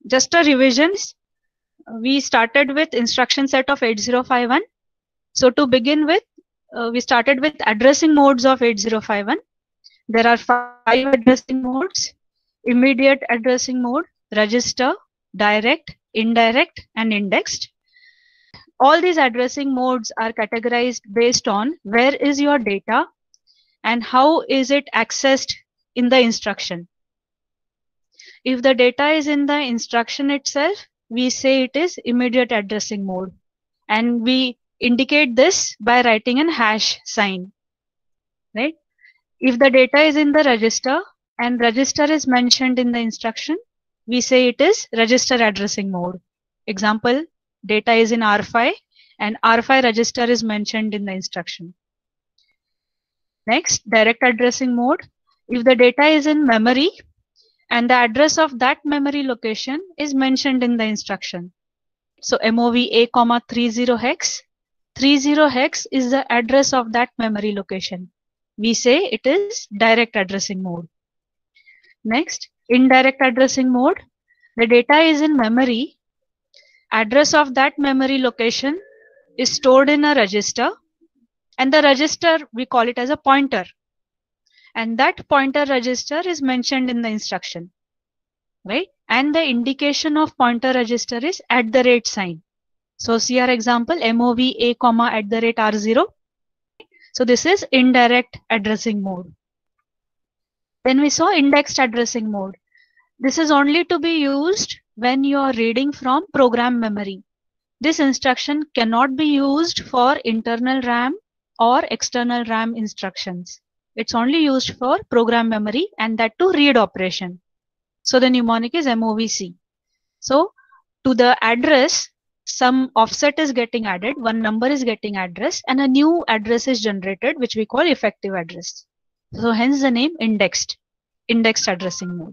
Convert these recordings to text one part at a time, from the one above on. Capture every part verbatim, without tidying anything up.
just a revision. We started with instruction set of eight zero five one. So to begin with, uh, we started with addressing modes of eight zero five one. There are five addressing modes: immediate addressing mode, register, direct, indirect, and indexed. All these addressing modes are categorized based on where is your data and how is it accessed in the instruction. If the data is in the instruction itself, we say it is immediate addressing mode, and we indicate this by writing an hash sign, right? If the data is in the register and register is mentioned in the instruction, we say it is register addressing mode. Example, data is in R five and R five register is mentioned in the instruction. Next, direct addressing mode. If the data is in memory and the address of that memory location is mentioned in the instruction. So MOV A comma thirty hex. thirty hex is the address of that memory location. We say it is direct addressing mode. Next, indirect addressing mode. The data is in memory. Address of that memory location is stored in a register, and the register, we call it as a pointer. And that pointer register is mentioned in the instruction, right? And the indication of pointer register is at the rate sign. So see our example, MOV A comma at the rate R zero. So this is indirect addressing mode. Then we saw indexed addressing mode. This is only to be used when you are reading from program memory. This instruction cannot be used for internal RAM or external RAM instructions. It's only used for program memory, and that to read operation. So the mnemonic is MOVC. So to the address, some offset is getting added, one number is getting addressed, and a new address is generated, which we call effective address. So hence the name indexed, indexed addressing mode.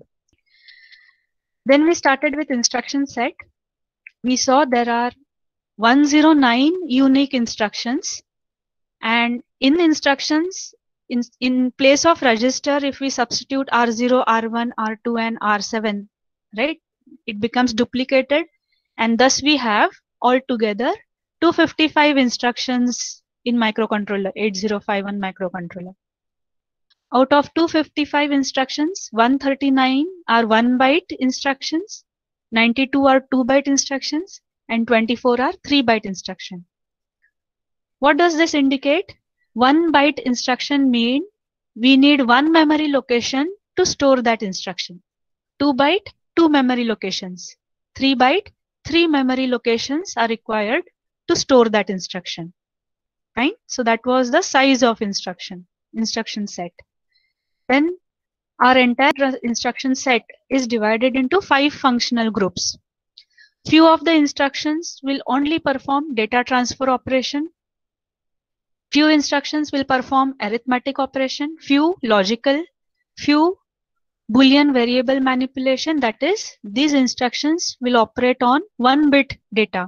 Then we started with instruction set. We saw there are one hundred nine unique instructions, and in instructions, in, in place of register, if we substitute R zero, R one, R two, and R seven, right, it becomes duplicated, and thus we have altogether two hundred fifty-five instructions in microcontroller, eight zero five one microcontroller. Out of two hundred fifty-five instructions, one hundred thirty-nine are one byte instructions, ninety-two are two byte instructions, and twenty-four are three byte instruction. What does this indicate? One byte instruction mean we need one memory location to store that instruction. Two byte, two memory locations. Three byte, three memory locations are required to store that instruction. Fine. So that was the size of instruction, instruction set. Then our entire instruction set is divided into five functional groups. Few of the instructions will only perform data transfer operation. Few instructions will perform arithmetic operation, few logical, few Boolean variable manipulation. That is, these instructions will operate on one bit data.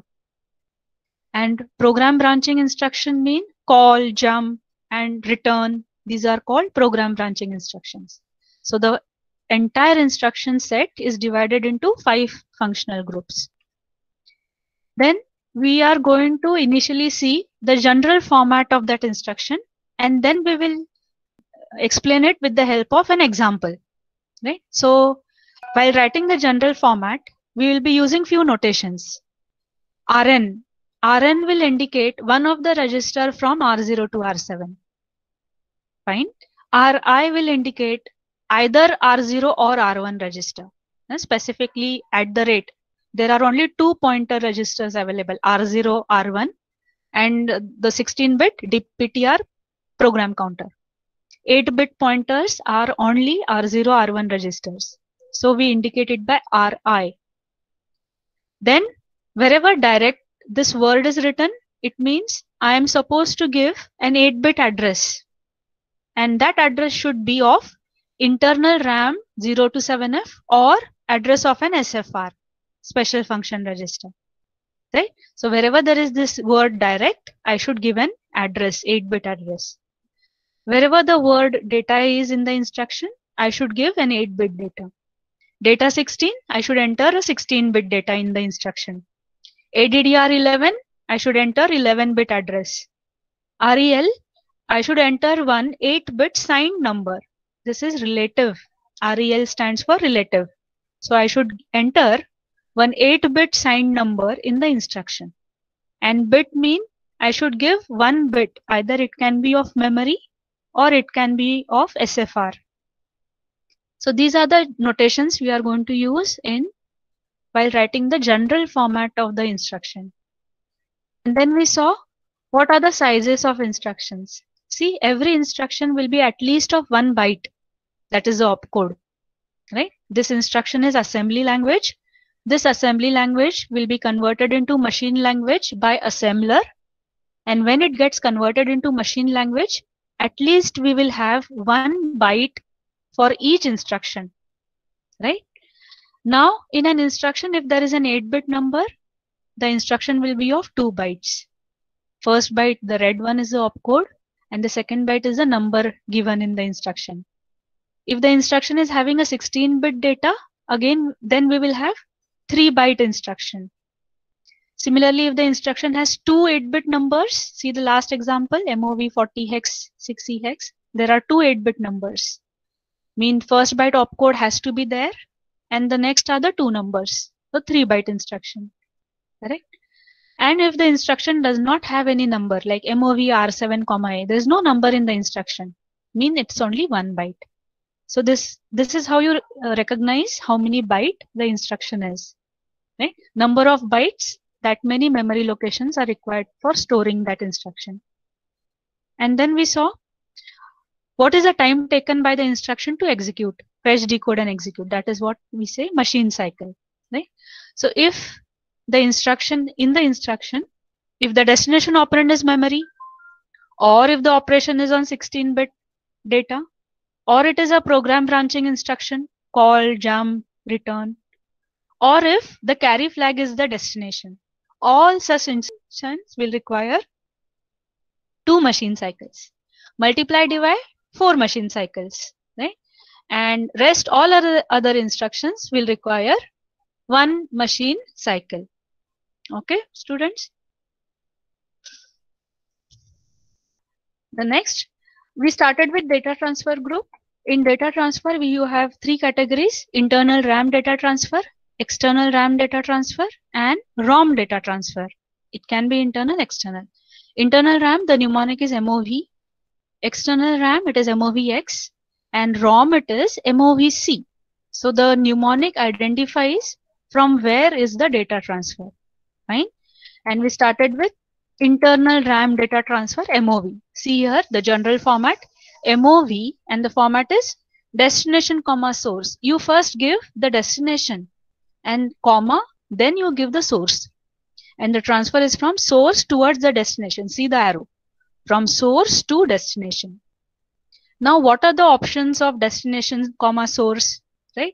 And program branching instruction mean call, jump, and return. These are called program branching instructions. So the entire instruction set is divided into five functional groups. Then we are going to initially see the general format of that instruction, and then we will explain it with the help of an example, right? So while writing the general format, we will be using few notations. R N. R N will indicate one of the register from R zero to R seven. Fine. R I will indicate either R zero or R one register. And specifically at the rate, there are only two pointer registers available, R zero, R one, and the sixteen bit D P T R program counter. eight bit pointers are only R zero, R one registers. So we indicate it by R I. Then wherever direct this word is written, it means I am supposed to give an eight bit address. And that address should be of internal RAM zero to seven F or address of an S F R, special function register. Right? So wherever there is this word direct, I should give an address, eight bit address. Wherever the word data is in the instruction, I should give an eight bit data. Data sixteen, I should enter a sixteen bit data in the instruction. A D D R eleven, I should enter eleven bit address. R E L, I should enter one eight bit signed number. This is relative. R E L stands for relative. So I should enter one eight bit signed number in the instruction. And bit mean I should give one bit. Either it can be of memory or it can be of S F R. So these are the notations we are going to use in while writing the general format of the instruction. And then we saw what are the sizes of instructions. See, every instruction will be at least of one byte. That is the opcode, right? This instruction is assembly language. This assembly language will be converted into machine language by assembler. And when it gets converted into machine language, at least we will have one byte for each instruction, right? Now, in an instruction, if there is an eight bit number, the instruction will be of two bytes. First byte, the red one, is the opcode, and the second byte is the number given in the instruction. If the instruction is having a sixteen bit data, again, then we will have three byte instruction. Similarly, if the instruction has two eight bit numbers, see the last example, M O V forty hex, sixty hex, there are two eight bit numbers. Mean first byte opcode has to be there, and the next are the two numbers, so three byte instruction, correct? And if the instruction does not have any number, like M O V R seven, A, there is no number in the instruction, mean it's only one byte. So this, this is how you uh, recognize how many byte the instruction is, right? Number of bytes, that many memory locations are required for storing that instruction. And then we saw what is the time taken by the instruction to execute, fetch, decode, and execute. That is what we say machine cycle, right? So if the instruction, in the instruction, if the destination operand is memory, or if the operation is on sixteen bit data, or it is a program branching instruction, call, jump, return, or if the carry flag is the destination, all such instructions will require two machine cycles. Multiply, divide, four machine cycles, right? And rest all other, other instructions will require one machine cycle. Okay, students? The next, we started with data transfer group. In data transfer, we you have three categories: internal RAM data transfer, external RAM data transfer, and ROM data transfer. It can be internal, external. Internal RAM, the mnemonic is M O V. External RAM, it is M O V X. And ROM, it is M O V C. So the mnemonic identifies from where is the data transfer. Fine. And we started with internal RAM data transfer, M O V. See here the general format, M O V, and the format is destination comma source. You first give the destination and comma, then you give the source. And the transfer is from source towards the destination. See the arrow. From source to destination. Now what are the options of destination comma source, right?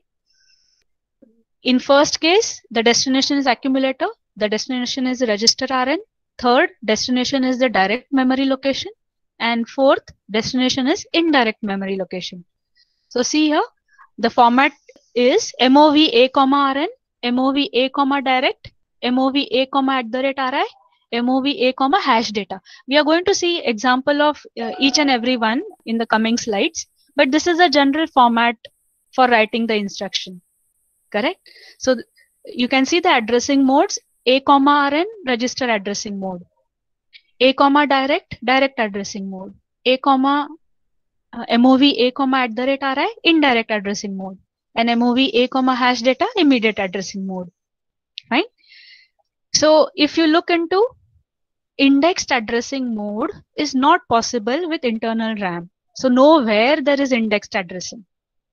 In first case, the destination is accumulator. The destination is register R N. Third, destination is the direct memory location. And fourth, destination is indirect memory location. So see here, the format is M O V A comma R N, M O V A comma direct, M O V A comma at the rate R I, M O V A comma hash data. We are going to see example of uh, each and every one in the coming slides, but this is a general format for writing the instruction, correct? So you can see the addressing modes: A comma R N, register addressing mode; A comma direct, direct addressing mode; A comma uh, M O V A comma at the rate R I, indirect addressing mode; and M O V A comma hash data, immediate addressing mode. Right? So if you look into indexed addressing mode is not possible with internal RAM. So nowhere there is indexed addressing.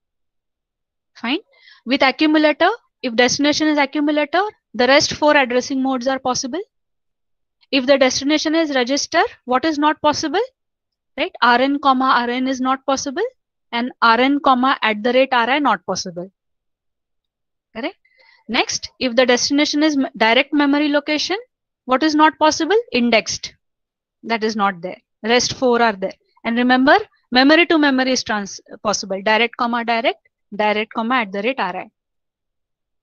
Fine. With accumulator, if destination is accumulator, the rest four addressing modes are possible. If the destination is register, what is not possible? Right? R N comma R N is not possible, and R N comma at the rate R I not possible. Correct? Next, if the destination is direct memory location, what is not possible? Indexed. That is not there. Rest four are there. And remember, memory to memory is trans possible. Direct comma direct, direct comma at the rate R I.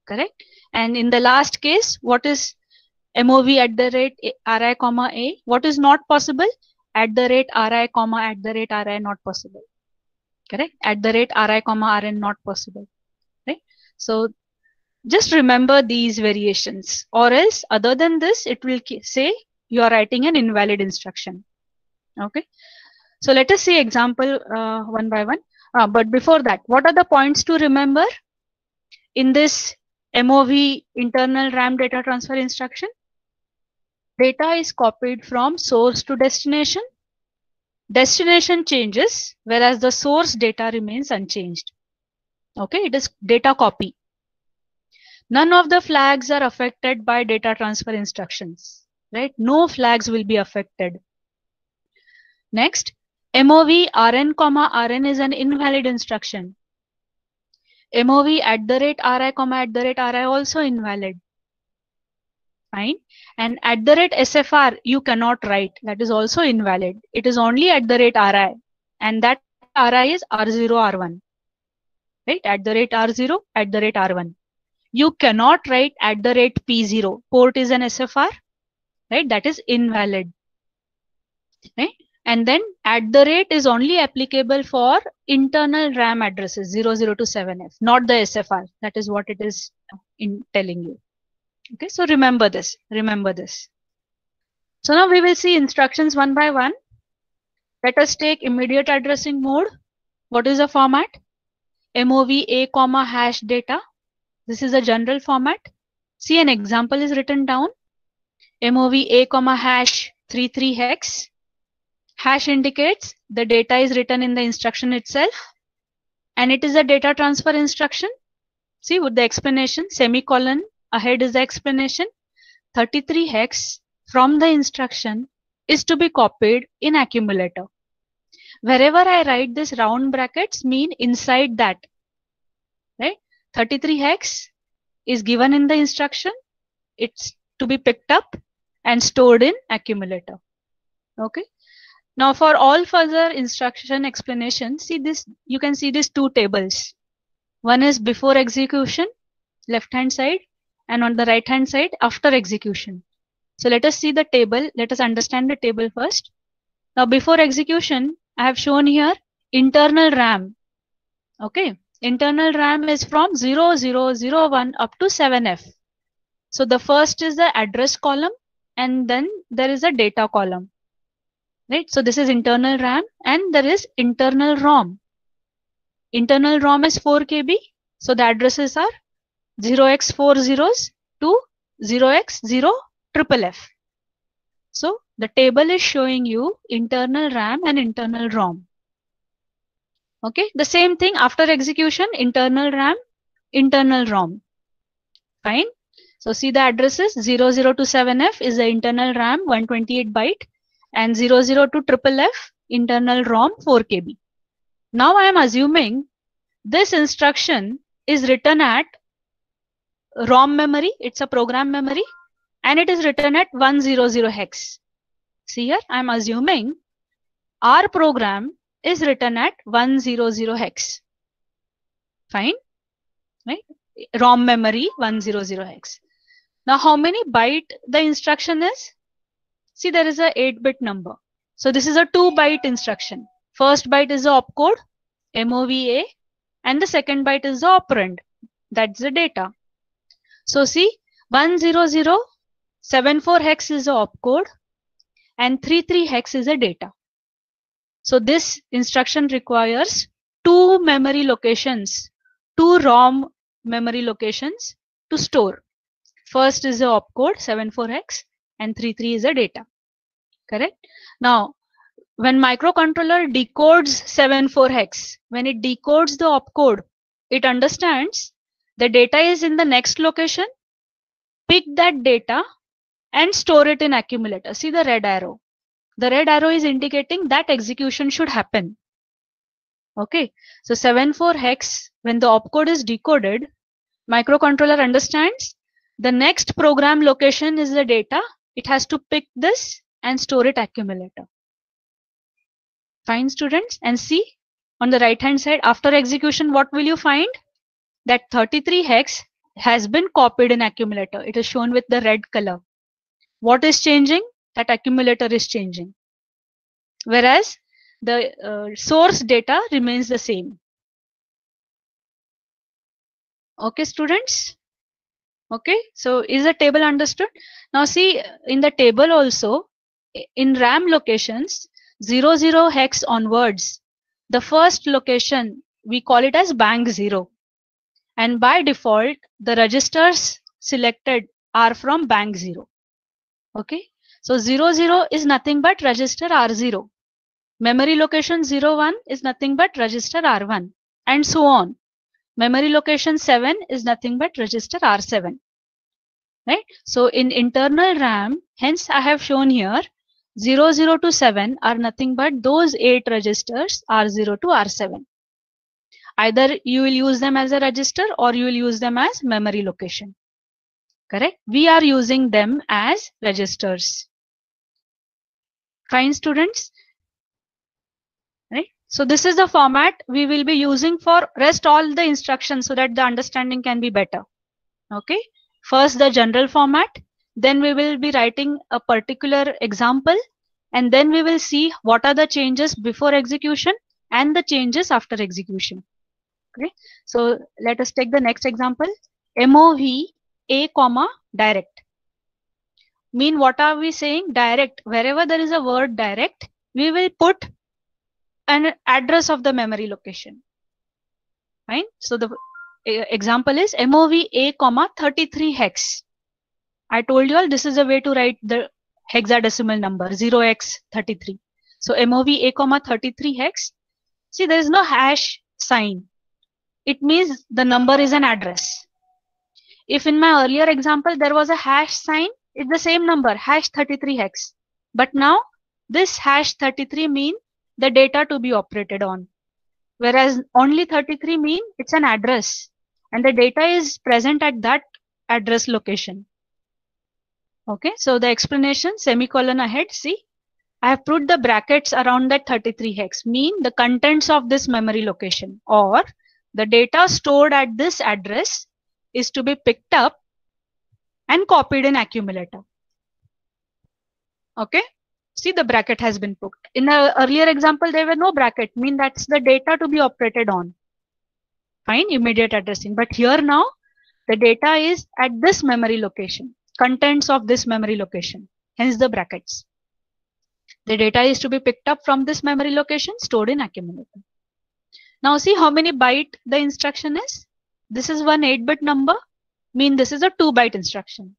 correct? And in the last case, what is M O V at the rate ri comma a? What is not possible? At the rate ri comma at the rate ri not possible, correct? At the rate ri comma rn not possible, right? So just remember these variations, or else other than this, it will say you are writing an invalid instruction. Okay. So let us see example uh, one by one. Uh, but before that, what are the points to remember in this M O V internal RAM data transfer instruction? Data is copied from source to destination. Destination changes, whereas the source data remains unchanged. Okay, it is data copy. None of the flags are affected by data transfer instructions, right? No flags will be affected. Next, M O V Rn comma Rn is an invalid instruction. M O V at the rate Ri comma at the rate Ri also invalid. Fine. And at the rate S F R you cannot write. That is also invalid. It is only at the rate Ri, and that Ri is R zero R one. Right? At the rate R zero, at the rate R one. You cannot write at the rate P zero. Port is an S F R. Right? That is invalid. Right? And then at the rate is only applicable for internal RAM addresses zero zero to seven F, not the S F R. That is what it is in telling you. Okay, so remember this, remember this. So now we will see instructions one by one. Let us take immediate addressing mode. What is the format? M O V A comma hash data. This is a general format. See, an example is written down. M O V A comma hash thirty-three hex. Hash indicates the data is written in the instruction itself, and it is a data transfer instruction. See, with the explanation, semicolon ahead is the explanation. thirty-three hex from the instruction is to be copied in accumulator. Wherever I write this round brackets mean inside that, right? thirty-three hex is given in the instruction. It's to be picked up and stored in accumulator. Okay. Now for all further instruction explanation, see this, you can see these two tables. One is before execution, left hand side, and on the right hand side after execution. So let us see the table. Let us understand the table first. Now before execution, I have shown here internal RAM. Okay. Internal RAM is from zero zero zero one up to seven F. So the first is the address column, and then there is a data column. Right. So this is internal RAM, and there is internal ROM. Internal ROM is four K B. So the addresses are zero x four zeros to zero x zero triple F. So the table is showing you internal RAM and internal ROM. Okay. The same thing after execution, internal RAM, internal ROM. Fine. So see the addresses zero zero to seven F is the internal RAM one twenty-eight byte, and zero zero to triple F internal ROM four K B. Now I am assuming this instruction is written at ROM memory. It's a program memory, and it is written at one hundred hex. See here, I am assuming our program is written at one hundred hex. Fine, right? ROM memory one hundred hex. Now how many byte the instruction is? See, there is a eight bit number. So this is a two byte instruction. First byte is the opcode, M O V A, and the second byte is the operand. That's the data. So see, one hundred seventy-four hex is the opcode and thirty-three hex is the data. So this instruction requires two memory locations, two ROM memory locations to store. First is the opcode seventy-four hex and thirty-three is the data. Correct? Now, when microcontroller decodes seventy-four hex, when it decodes the opcode, it understands the data is in the next location, pick that data and store it in accumulator. See the red arrow. The red arrow is indicating that execution should happen. Okay. So seventy-four hex, when the opcode is decoded, microcontroller understands the next program location is the data. It has to pick this and store it accumulator. Fine, students. And see on the right hand side after execution, what will you find? That thirty-three hex has been copied in accumulator. It is shown with the red color. What is changing? That accumulator is changing. Whereas the uh, source data remains the same. Okay, students? Okay, so is the table understood? Now see, in the table also, in RAM locations, zero zero hex onwards, the first location, we call it as bank zero. And by default, the registers selected are from bank zero. Okay, so zero zero is nothing but register R zero. Memory location zero one is nothing but register R one, and so on. Memory location seven is nothing but register R seven. Right? So in internal RAM, hence I have shown here zero zero to seven are nothing but those eight registers R zero to R seven. Either you will use them as a register or you will use them as memory location. Correct? We are using them as registers. Fine, students? Right? So this is the format we will be using for rest all the instructions so that the understanding can be better. Okay? First the general format, then we will be writing a particular example, and then we will see what are the changes before execution and the changes after execution. Okay, so let us take the next example. M O V A comma direct. Mean what are we saying? Direct. Wherever there is a word direct, we will put an address of the memory location. Fine. So the example is M O V A comma thirty-three hex. I told you all this is a way to write the hexadecimal number zero x thirty-three. So M O V A comma thirty-three hex. See, there is no hash sign. It means the number is an address. If in my earlier example there was a hash sign, it's the same number, hash thirty-three hex. But now this hash thirty-three mean the data to be operated on. Whereas only thirty-three mean it's an address and the data is present at that address location. Okay, so the explanation semicolon ahead, see, I have put the brackets around that thirty-three hex, mean the contents of this memory location or the data stored at this address is to be picked up and copied in accumulator. Okay, see the bracket has been put. In the earlier example, there were no bracket, mean that's the data to be operated on. Fine, immediate addressing. But here now, the data is at this memory location, contents of this memory location, hence the brackets. The data is to be picked up from this memory location, stored in accumulator. Now see how many byte the instruction is. This is one eight bit number, mean this is a two byte instruction.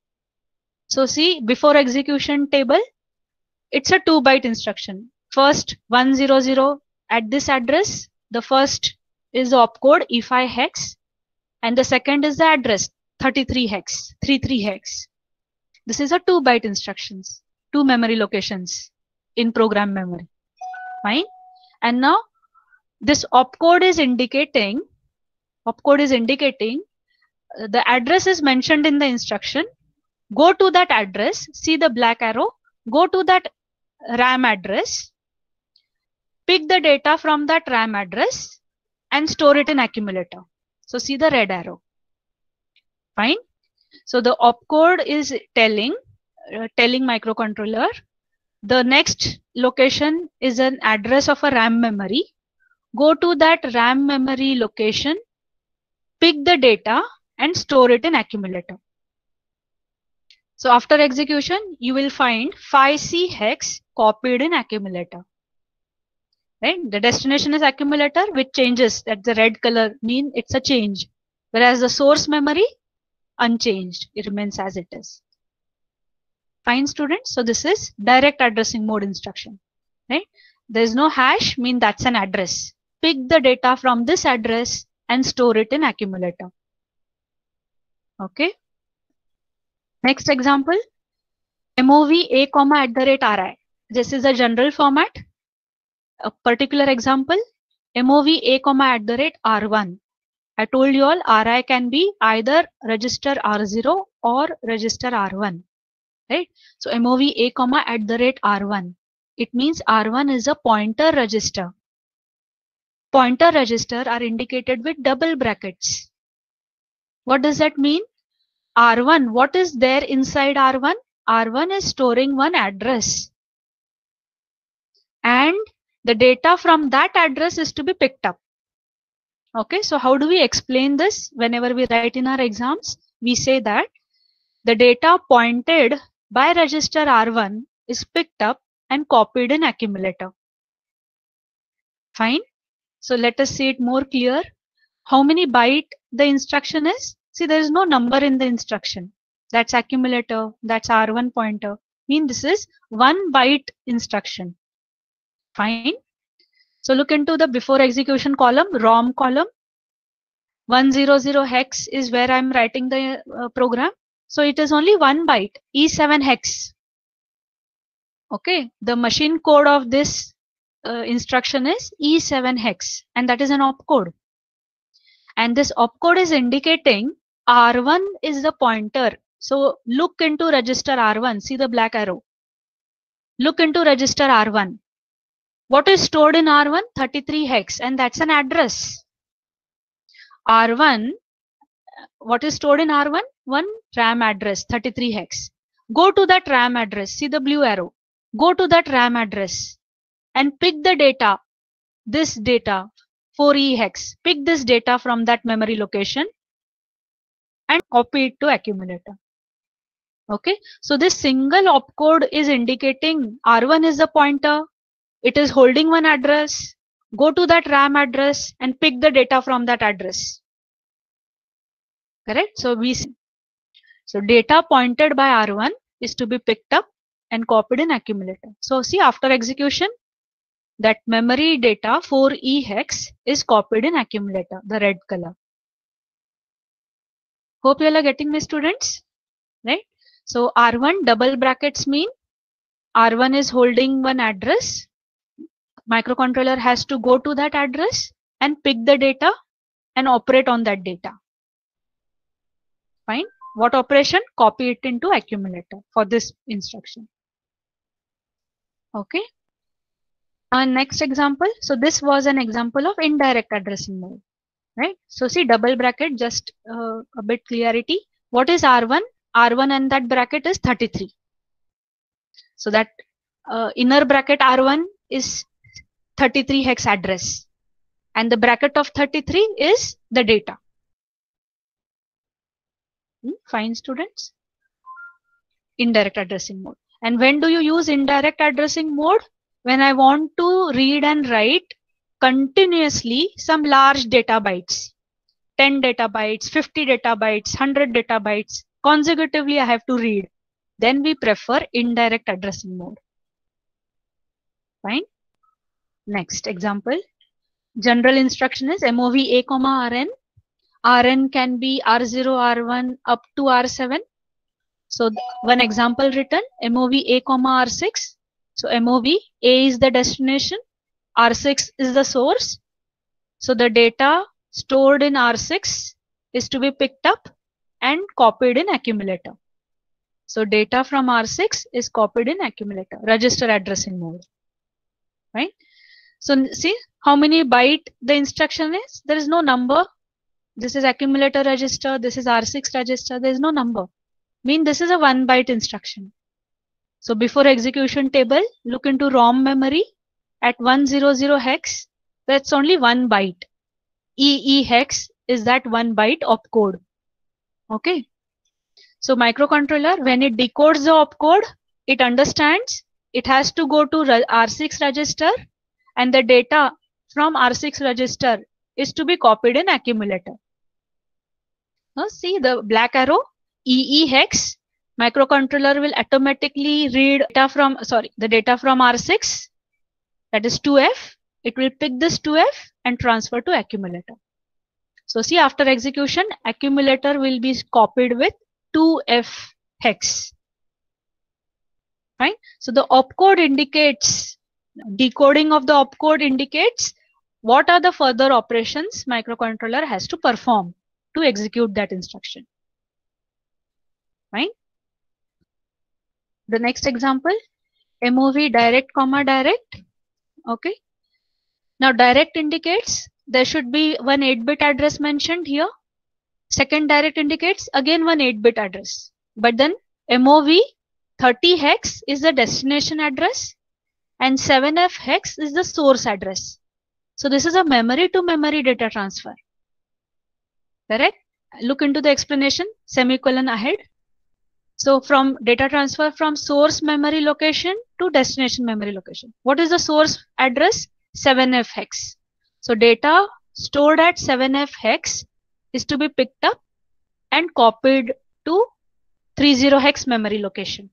So see, before execution table, it's a two byte instruction. First one zero zero at this address, the first is the opcode E five hex and the second is the address thirty-three hex, thirty-three hex. This is a two byte instructions, two memory locations in program memory. Fine. And now this opcode is indicating, opcode is indicating uh, the address is mentioned in the instruction. Go to that address, see the black arrow, go to that RAM address, pick the data from that RAM address and store it in accumulator. So see the red arrow. Fine. So the opcode is telling, uh, telling microcontroller, the next location is an address of a RAM memory. Go to that RAM memory location, pick the data and store it in accumulator. So after execution, you will find five C hex copied in accumulator. Right? The destination is accumulator, which changes, that the red color mean it's a change. Whereas the source memory, unchanged, it remains as it is. Fine, students. So this is direct addressing mode instruction. Right? There is no hash, mean that's an address. Pick the data from this address and store it in accumulator. Okay. Next example, M O V A comma at the rate R I. This is a general format. A particular example, M O V A comma at the rate R one. I told you all R I can be either register R zero or register R one. Right? So M O V A comma at the rate R one. It means R one is a pointer register. Pointer register are indicated with double brackets. What does that mean? R one, what is there inside R one? R one is storing one address. And the data from that address is to be picked up. Okay, so how do we explain this? Whenever we write in our exams, we say that the data pointed by register R one is picked up and copied in accumulator. Fine. So let us see it more clear. How many byte the instruction is? See, there is no number in the instruction. That's accumulator, that's R one pointer. Mean this is one byte instruction. Fine. So look into the before execution column, ROM column. one hundred hex is where I'm writing the uh, program. So it is only one byte, E seven hex. Okay, the machine code of this uh, instruction is E seven hex, and that is an opcode. And this opcode is indicating R one is the pointer. So look into register R one, see the black arrow. Look into register R one. What is stored in R one? thirty-three hex, and that's an address. R one, what is stored in R one? One RAM address, thirty-three hex. Go to that RAM address, see the blue arrow. Go to that RAM address and pick the data, this data, four E hex. Pick this data from that memory location and copy it to accumulator. Okay, so this single opcode is indicating R one is the pointer. It is holding one address. Go to that RAM address and pick the data from that address. Correct? So we see. So data pointed by R one is to be picked up and copied in accumulator. So see, after execution, that memory data four E hex is copied in accumulator, the red color. Hope you all are getting me, students, right? So R one double brackets mean R one is holding one address. Microcontroller has to go to that address and pick the data and operate on that data. Fine. What operation? Copy it into accumulator for this instruction. Okay. Our next example. So this was an example of indirect addressing mode, right? So see double bracket, just uh, a bit clarity. What is R one? R one and that bracket is thirty-three. So that uh, inner bracket R one is thirty-three hex address, and the bracket of thirty-three is the data. Hmm, fine, students. Indirect addressing mode. And when do you use indirect addressing mode? When I want to read and write continuously some large data bytes, ten data bytes, fifty data bytes, one hundred data bytes, consecutively I have to read. Then we prefer indirect addressing mode. Fine. Next example. General instruction is mov a comma rn. Rn can be R zero, R one up to R seven. So one example written, mov a comma R six. So mov a is the destination, R six is the source. So the data stored in R six is to be picked up and copied in accumulator. So data from R six is copied in accumulator, register addressing mode. Right? So see how many byte the instruction is? There is no number. This is accumulator register, this is R six register, there is no number. Mean this is a one byte instruction. So before execution table, look into ROM memory at one hundred hex. That's only one byte. E E hex is that one byte opcode. Okay. So microcontroller, when it decodes the opcode, it understands it has to go to R six register, and the data from R six register is to be copied in accumulator. Now see the black arrow, E E hex. Microcontroller will automatically read data from, sorry, the data from R six, that is two F. It will pick this two F and transfer to accumulator. So see, after execution, accumulator will be copied with two F hex. Right? So the opcode indicates, decoding of the opcode indicates what are the further operations microcontroller has to perform to execute that instruction. Right? The next example, mov direct comma direct. Okay. Now direct indicates there should be one eight bit address mentioned here. Second direct indicates again one eight bit address. But then M O V thirty hex is the destination address and seven F hex is the source address. So this is a memory to memory data transfer. Correct? Look into the explanation, semicolon ahead. So from data transfer from source memory location to destination memory location. What is the source address? seven F hex. So data stored at seven F hex is to be picked up and copied to thirty hex memory location.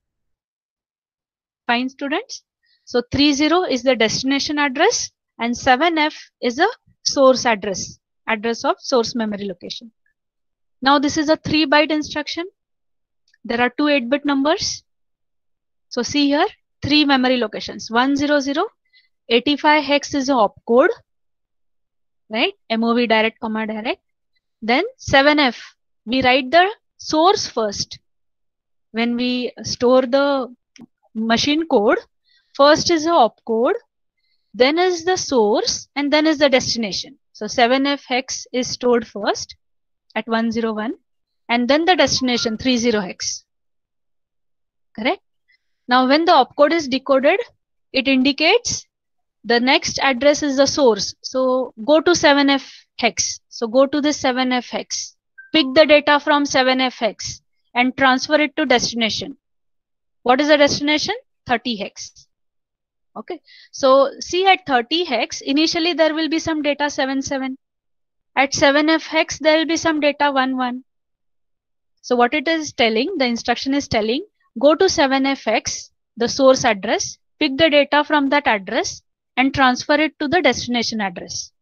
Fine, students? So thirty is the destination address and seven F is the source address, address of source memory location. Now this is a three byte instruction. There are two eight bit numbers. So see here, three memory locations. one hundred, eighty-five hex is the opcode, right? M O V direct, comma direct. Then seven F, we write the source first. When we store the machine code, first is the opcode, then is the source, and then is the destination. So seven F hex is stored first at one oh one, and then the destination thirty hex. Correct? Now when the opcode is decoded, it indicates the next address is the source. So go to seven F hex. So go to this seven F hex. Pick the data from seven F hex and transfer it to destination. What is the destination? thirty hex. Okay. So see at thirty hex, initially there will be some data seven seven. At seven F hex, there will be some data one one. So what it is telling, the instruction is telling, go to seven F hex, the source address, pick the data from that address and transfer it to the destination address.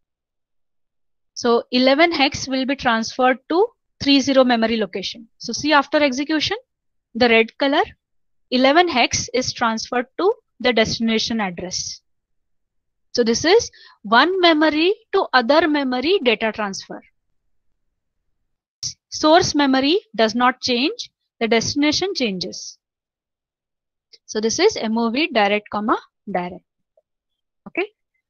So eleven hex will be transferred to thirty memory location. So see after execution, the red color, eleven hex is transferred to the destination address. So this is one memory to other memory data transfer. Source memory does not change, the destination changes. So this is M O V direct, comma direct. Okay.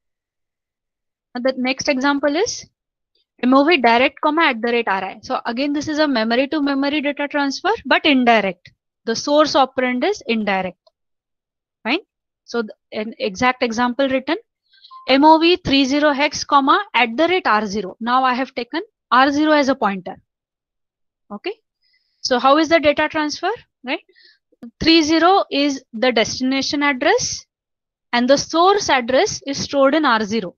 And the next example is M O V direct, comma at the rate R I. So again, this is a memory to memory data transfer, but indirect. The source operand is indirect. Fine. So an exact example written, M O V thirty hex, comma at the rate R zero. Now I have taken R zero as a pointer. Okay. So how is the data transfer? Right. thirty is the destination address and the source address is stored in R zero.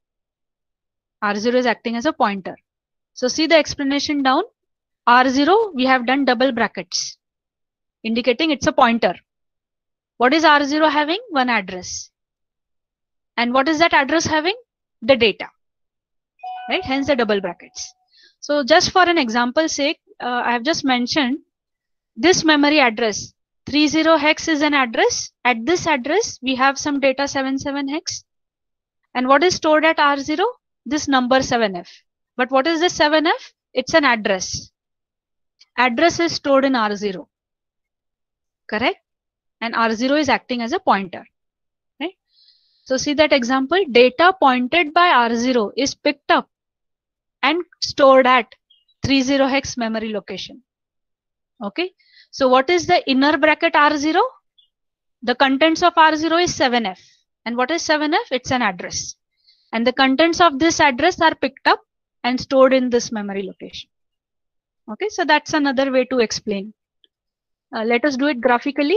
R zero is acting as a pointer. So see the explanation down. R zero, we have done double brackets, indicating it's a pointer. What is R zero having? One address. And what is that address having? The data. Right? Hence the double brackets. So just for an example's sake, uh, I have just mentioned this memory address. thirty hex is an address. At this address, we have some data seven seven hex. And what is stored at R zero? This number seven F. But what is this seven F? It's an address. Address is stored in R zero. Correct? And R zero is acting as a pointer. Right? So see that example. Data pointed by R zero is picked up and stored at thirty hex memory location. Okay. So what is the inner bracket R zero? The contents of R zero is seven F. And what is seven F? It's an address. And the contents of this address are picked up and stored in this memory location. Okay, so that's another way to explain. Uh, let us do it graphically.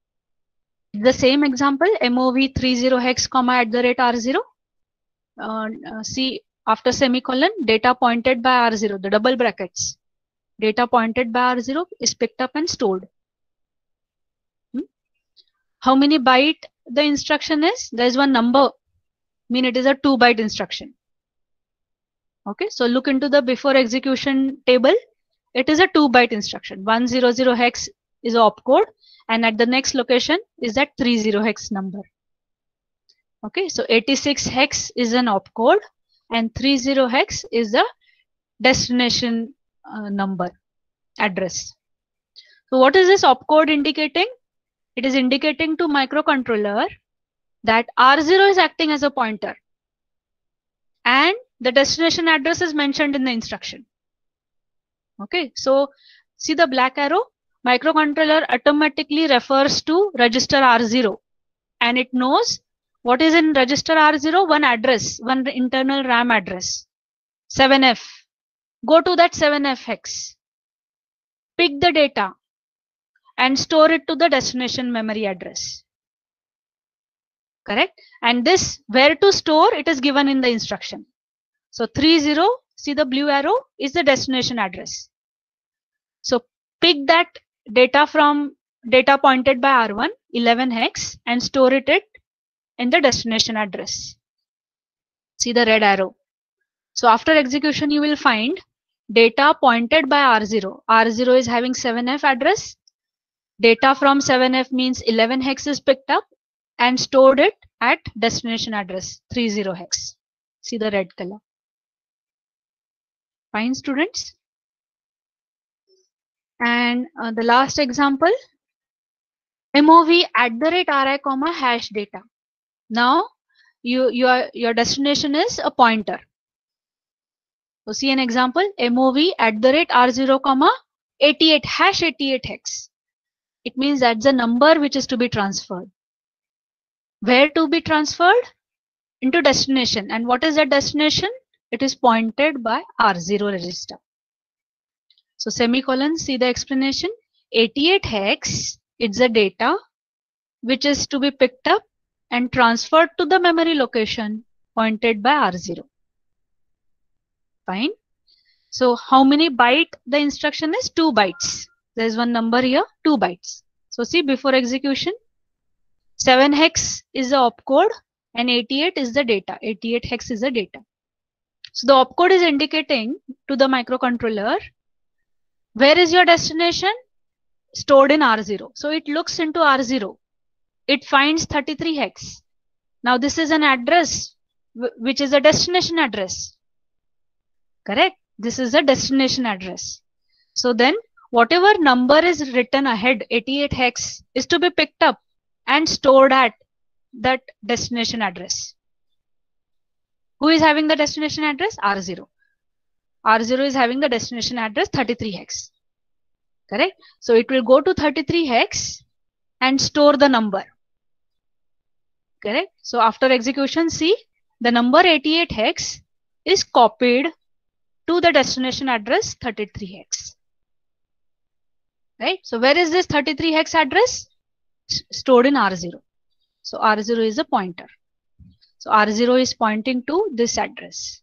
The same example, M O V thirty hex, comma at the rate R zero. Uh, uh, see after semicolon, data pointed by R zero, the double brackets. Data pointed by R zero is picked up and stored. Hmm? How many byte the instruction is? There is one number, mean it is a two byte instruction. Okay, so look into the before execution table. It is a two byte instruction. one hundred hex is a opcode and at the next location is that thirty hex number. Okay, so eighty-six hex is an opcode and thirty hex is the destination uh, number address. So what is this opcode indicating? It is indicating to microcontroller that R zero is acting as a pointer and the destination address is mentioned in the instruction. Okay, so see the black arrow? Microcontroller automatically refers to register R zero and it knows what is in register R zero, one address, one internal RAM address, seven F. Go to that seven F hex, pick the data and store it to the destination memory address. Correct? And this where to store, it is given in the instruction. So three zero, see the blue arrow, is the destination address. So pick that data from data pointed by R one, eleven hex, and store it in the destination address. See the red arrow. So after execution, you will find data pointed by R zero. R zero is having seven F address. Data from seven F means eleven hex is picked up and stored it at destination address three zero hex. See the red color. Fine, students. And uh, the last example, mov at the rate ri comma hash data. Now you your your destination is a pointer. So see an example, mov at the rate r zero comma eighty-eight hash eighty-eight hex. It means that's the number which is to be transferred. Where to be transferred? Into destination. And what is that destination? It is pointed by R zero register. So semicolon, see the explanation. eighty-eight hex, it's the data which is to be picked up and transferred to the memory location pointed by R zero. Fine. So how many byte the instruction is? Two bytes. There's one number here, two bytes. So see before execution, seven hex is the opcode and eighty-eight is the data. eighty-eight hex is the data. So the opcode is indicating to the microcontroller, where is your destination? Stored in R zero. So it looks into R zero. It finds thirty-three hex. Now this is an address which is a destination address. Correct? This is a destination address. So then whatever number is written ahead, eighty-eight hex, is to be picked up and stored at that destination address. Who is having the destination address? R zero. R zero is having the destination address thirty-three hex. Correct? So it will go to thirty-three hex and store the number. Correct? So after execution, see the number eighty-eight hex is copied to the destination address thirty-three hex. Right? So where is this thirty-three hex address? S- stored in R zero. So R zero is a pointer. So R zero is pointing to this address.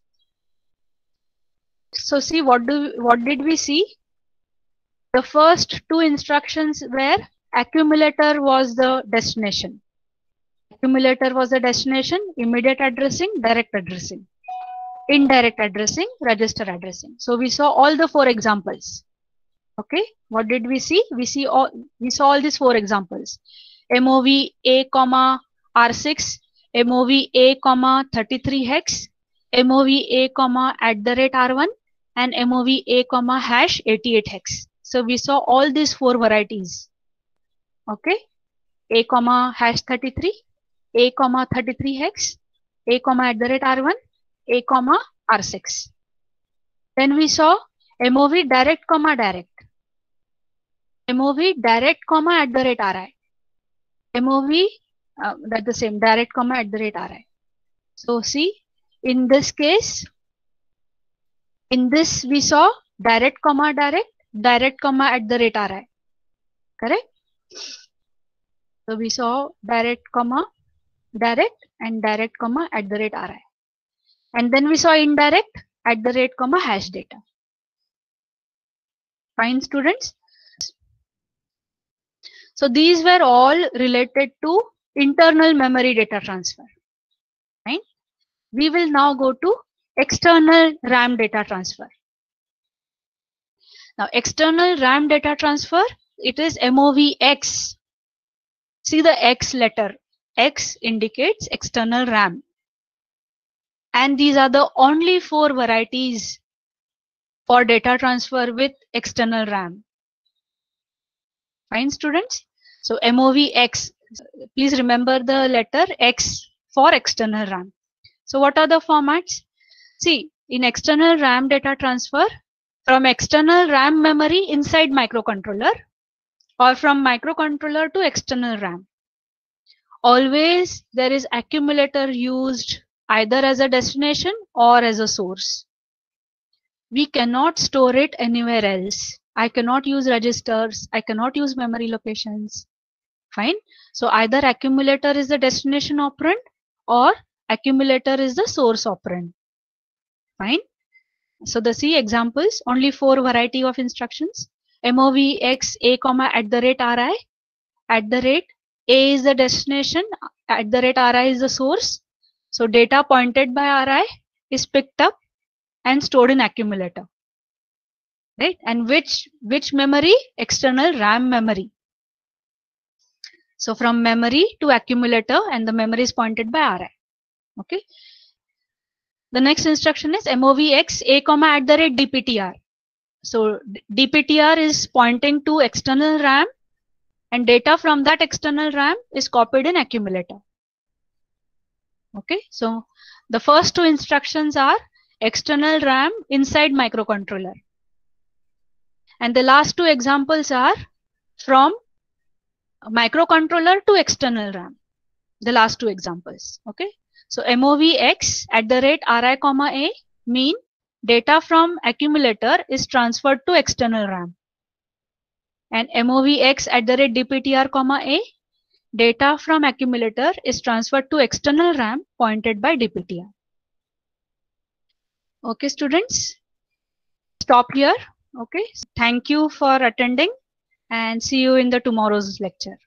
So see what do what did we see? The first two instructions were accumulator was the destination. Accumulator was the destination, immediate addressing, direct addressing, indirect addressing, register addressing. So we saw all the four examples. Okay, what did we see? We see all we saw all these four examples. mov a comma r six, mov a comma thirty-three hex, mov a comma at the rate r one, and mov a comma hash eighty-eight hex. So we saw all these four varieties. Okay, a comma hash thirty-three, a comma thirty-three hex, a comma at the rate r one, a comma r six. Then we saw mov direct comma direct, mov direct comma at the rate ri, mov uh, that's the same, direct comma at the rate ri. So see, in this case, in this we saw direct comma direct, direct comma at the rate ri. Correct? So we saw direct comma direct and direct comma at the rate ri. And then we saw indirect at the rate comma hash data. Fine, students. So these were all related to internal memory data transfer. Right? We will now go to external RAM data transfer. Now external RAM data transfer, it is MOVX. See the X letter. X indicates external RAM. And these are the only four varieties for data transfer with external RAM. Fine, students. So MOVX, please remember the letter X for external RAM. So what are the formats? See, in external RAM data transfer, from external RAM memory inside microcontroller or from microcontroller to external RAM. Always there is accumulator used either as a destination or as a source. We cannot store it anywhere else. I cannot use registers. I cannot use memory locations. Fine. So either accumulator is the destination operand or accumulator is the source operand. Fine. So the C examples, only four variety of instructions. mov x a comma at the rate ri. At the rate a is the destination, at the rate ri is the source. So data pointed by ri is picked up and stored in accumulator. Right? And which which memory? External RAM memory. So from memory to accumulator, and the memory is pointed by ri. Okay. The next instruction is mov x a comma at the rate dptr. So dptr is pointing to external RAM, and data from that external RAM is copied in accumulator. Okay. So the first two instructions are external RAM inside microcontroller. And the last two examples are from microcontroller to external RAM. The last two examples. Okay. So mov x at the rate ri comma a mean data from accumulator is transferred to external RAM. And mov x at the rate dptr comma a, data from accumulator is transferred to external RAM pointed by dptr. Okay, students. Stop here. Okay. Thank you for attending and see you in the tomorrow's lecture.